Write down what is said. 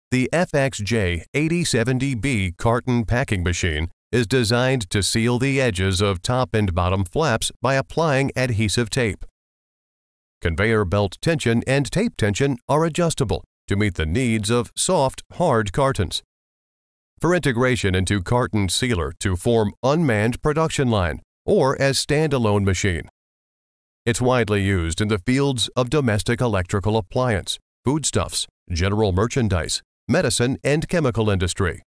The FXJ 8070B carton packing machine is designed to seal the edges of top and bottom flaps by applying adhesive tape. Conveyor belt tension and tape tension are adjustable to meet the needs of soft, hard cartons. For integration into carton sealer to form unmanned production line or as standalone machine. It's widely used in the fields of domestic electrical appliance, foodstuffs, general merchandise, medicine, and chemical industry.